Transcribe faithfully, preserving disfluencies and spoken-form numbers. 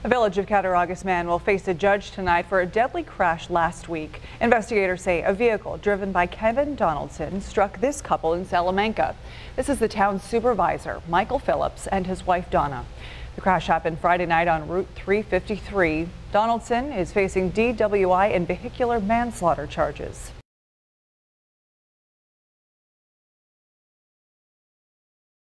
A Village of Cattaraugus man will face a judge tonight for a deadly crash last week. Investigators say a vehicle driven by Kevin Donaldson struck this couple in Salamanca. This is the town's supervisor, Michael Phillips, and his wife, Donna. The crash happened Friday night on Route three fifty-three. Donaldson is facing D W I and vehicular manslaughter charges.